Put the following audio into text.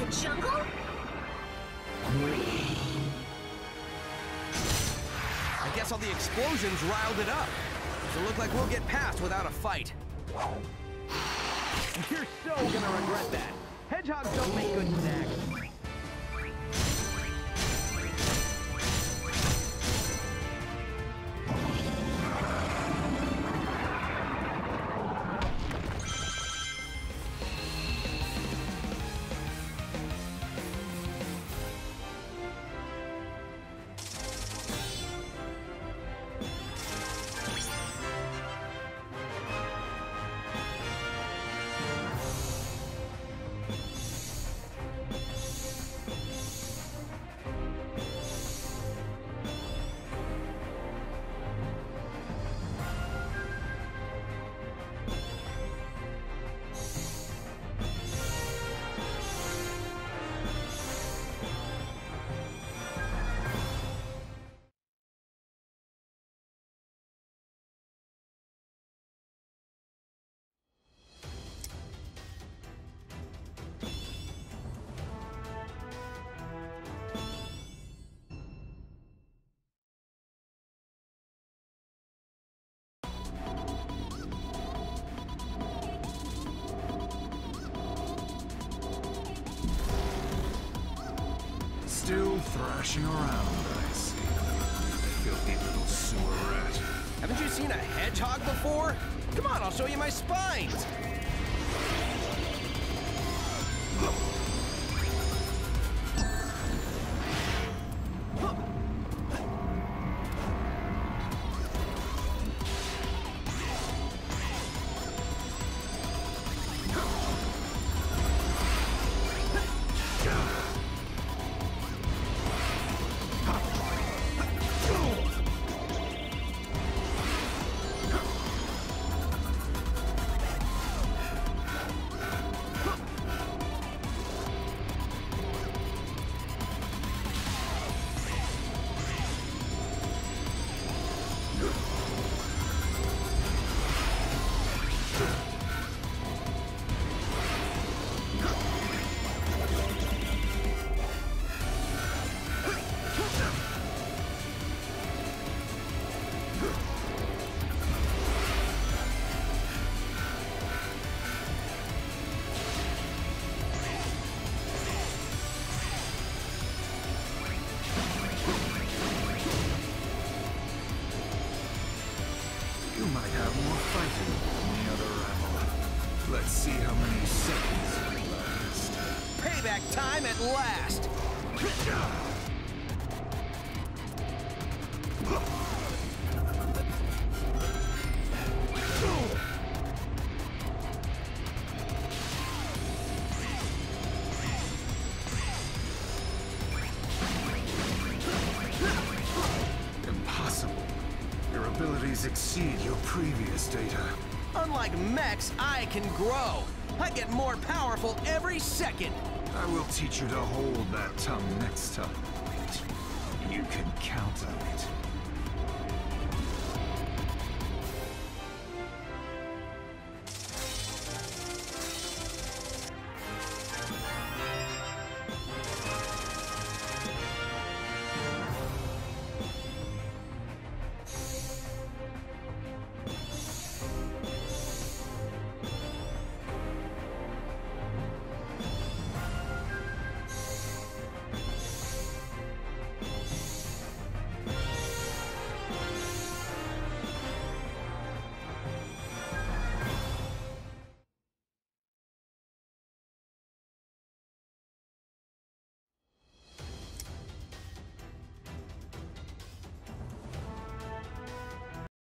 jungle? I guess all the explosions riled it up. Doesn't look like we'll get past without a fight. You're so gonna regret that. Hedgehogs don't make good snacks. Still thrashing around, I see. Filthy little sewer rat. Haven't you seen a hedgehog before? Come on, I'll show you my spines. You might have more fighting than the other rabble. Let's see how many seconds you last. Payback time at last. Impossible. Your abilities exceed your previous data. Unlike mechs, I can grow. I get more powerful every second. I will teach you to hold that tongue next time. You can count on it.